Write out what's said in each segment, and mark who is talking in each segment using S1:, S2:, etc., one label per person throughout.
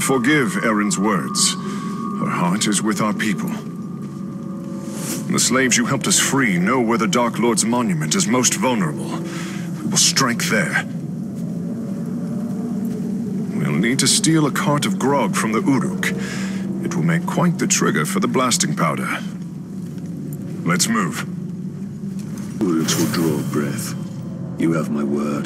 S1: Forgive Erin's words. Her heart is with our people. The slaves you helped us free know where the Dark Lord's monument is most vulnerable. We will strike there. We'll need to steal a cart of grog from the Uruk. It will make quite the trigger for the blasting powder. Let's move.
S2: Uruks will draw a breath. You have my word.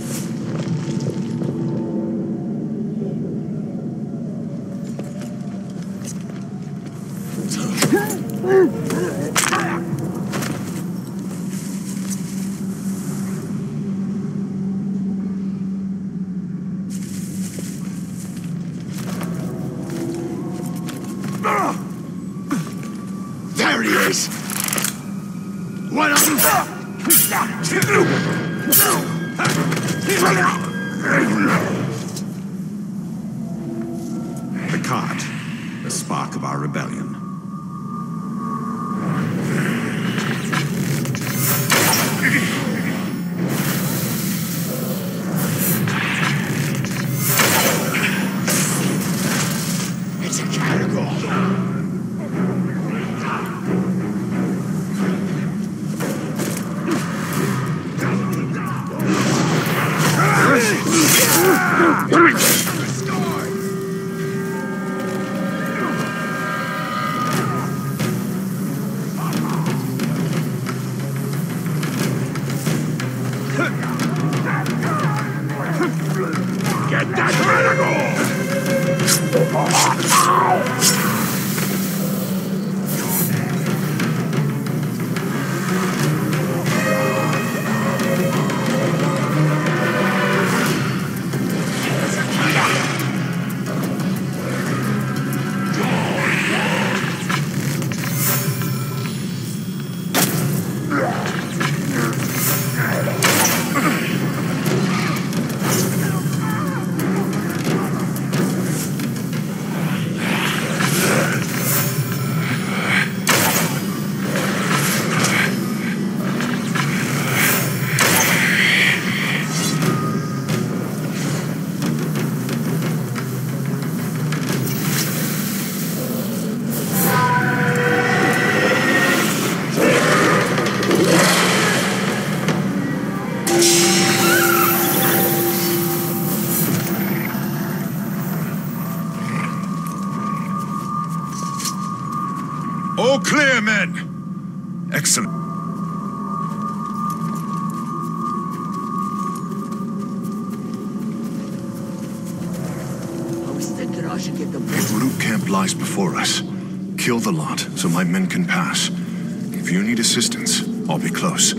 S3: There he is! One of them!
S4: The cart, the spark of our rebellion.
S3: It's a cargo! Get that cargo!
S1: All clear, men! Excellent.
S3: I was thinking I should get the
S1: The Uruk camp lies before us. Kill the lot, so my men can pass. If you need assistance, I'll be close.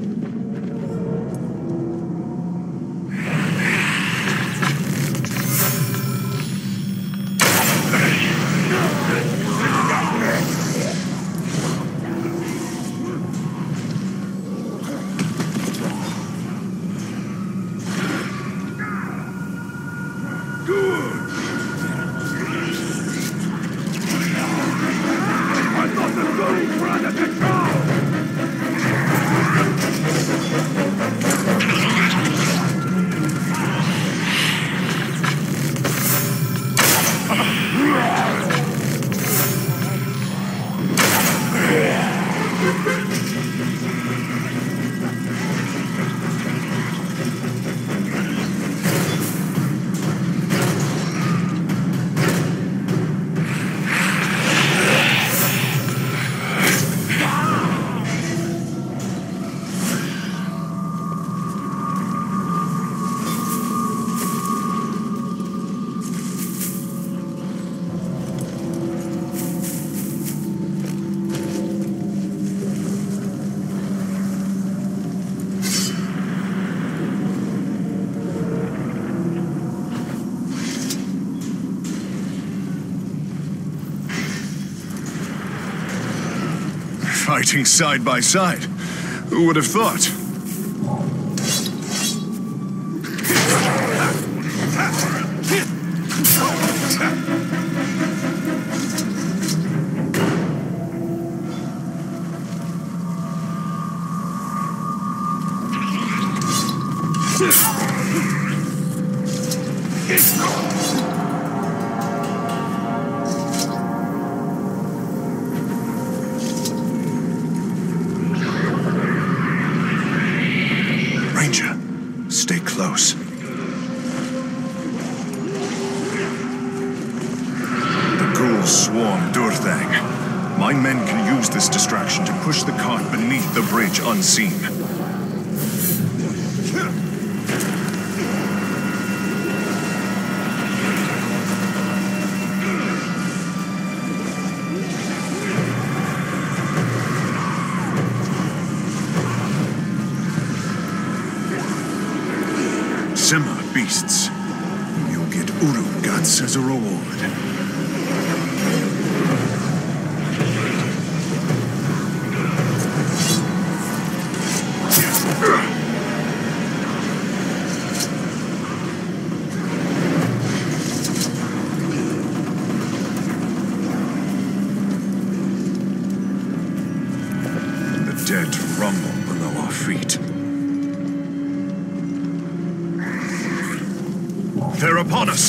S1: Fighting side by side. Who would have thought? close. The ghouls swarm Gorthaur. My men can use this distraction to push the cart beneath the bridge unseen. Simmer, beasts. You'll get Uruk guts as a reward. The dead rumble below our feet. They're upon us!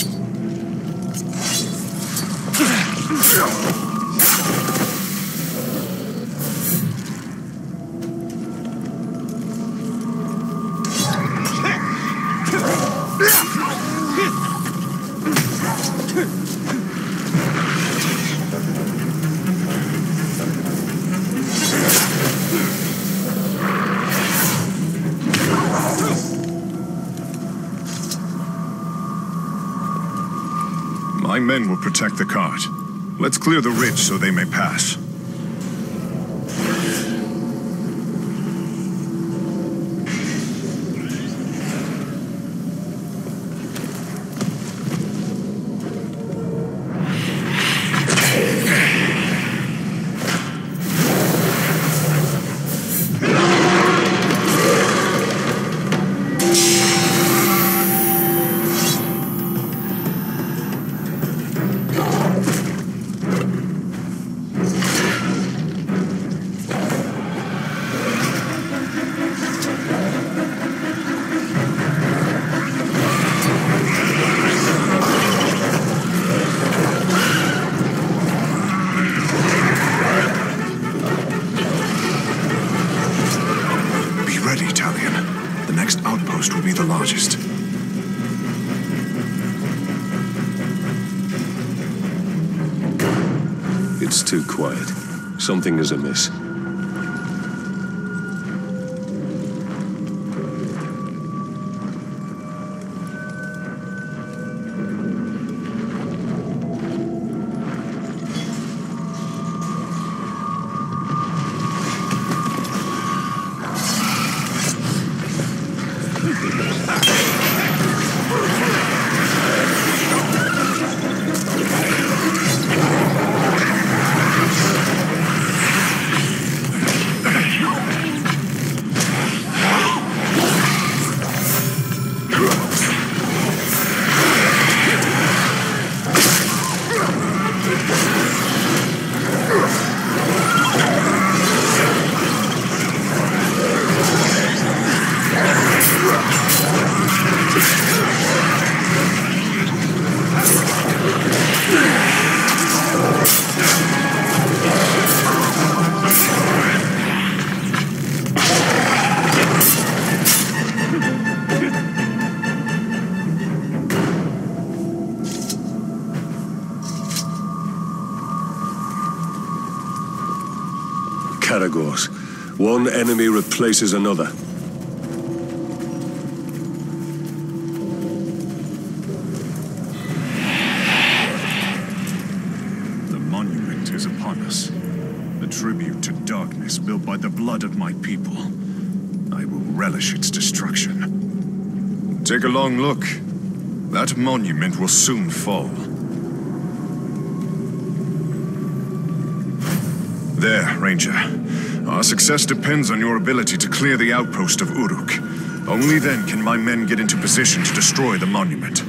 S1: My men will protect the cart. Let's clear the ridge so they may pass. The next outpost will be the largest.
S2: It's too quiet. Something is amiss. Caragors. One enemy replaces another.
S1: The monument is upon us. A tribute to darkness built by the blood of my people. I will relish its destruction. Take a long look. That monument will soon fall. There, Ranger. Our success depends on your ability to clear the outpost of Uruk. Only then can my men get into position to destroy the monument.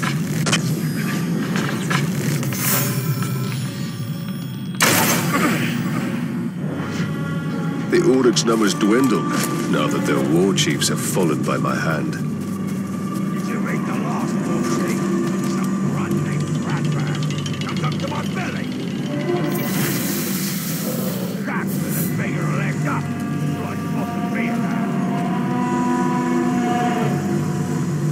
S2: The Uruk's numbers dwindle now that their war chiefs have fallen by my hand.
S3: Did you read the last bullshit? Some run named Ratman comes up to my belly. That's with a bigger leg up. Like possibly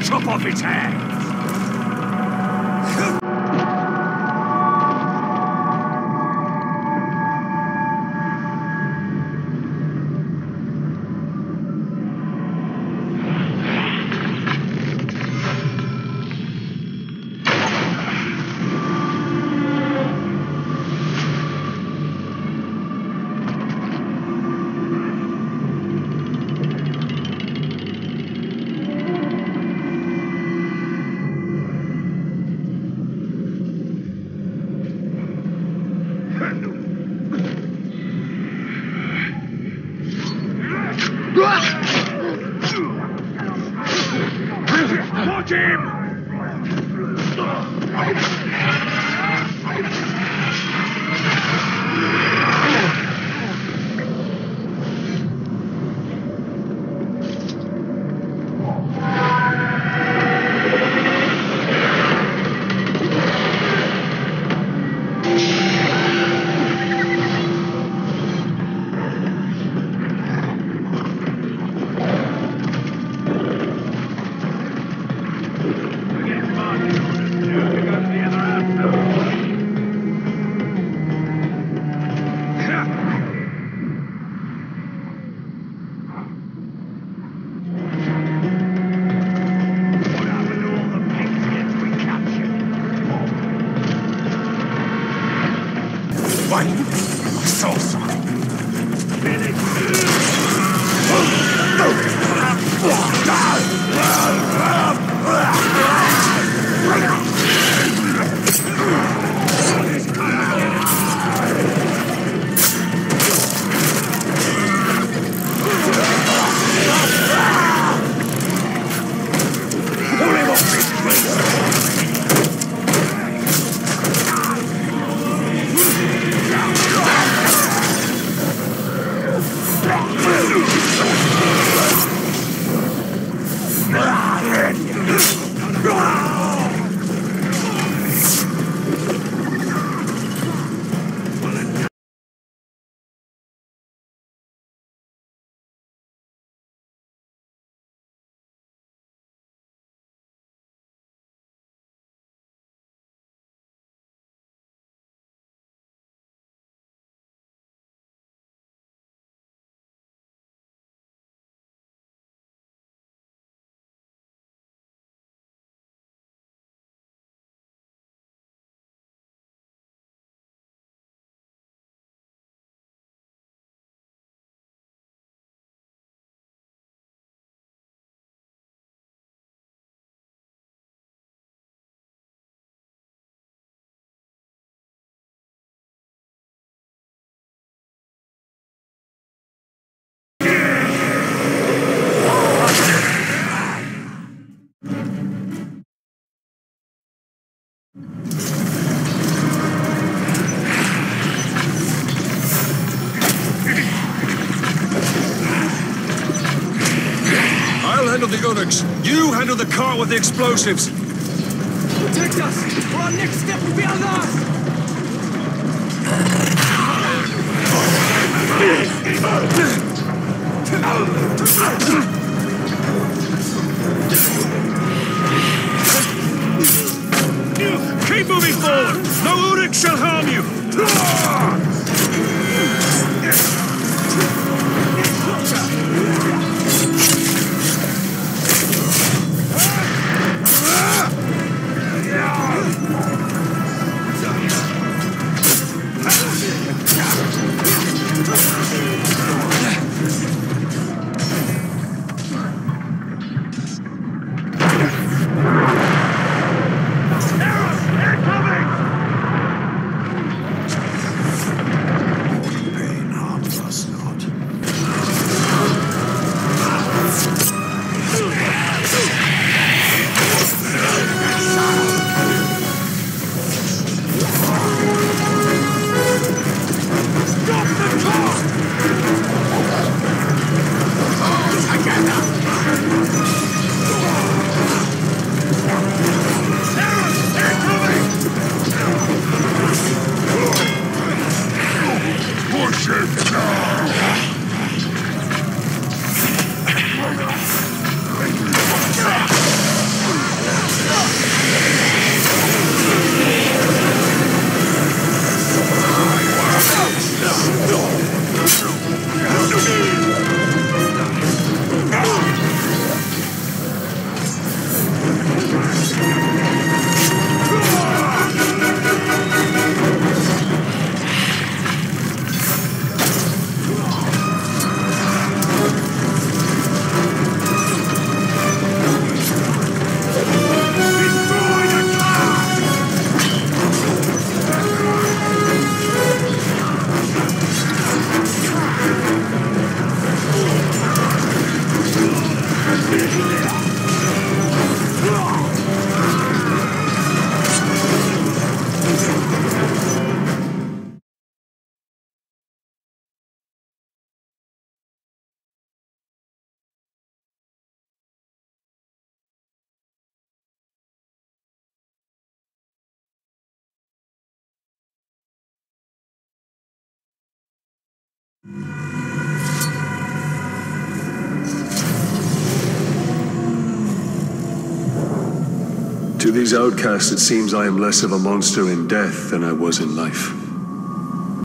S3: chop off its head! Watch him! Wait! I saw something!
S1: Handle the gunners. You handle the car with the explosives.
S5: Protect us, or our next step will be our last!
S1: Keep moving forward. No Uruk shall harm you.
S2: To these outcasts, it seems I am less of a monster in death than I was in life.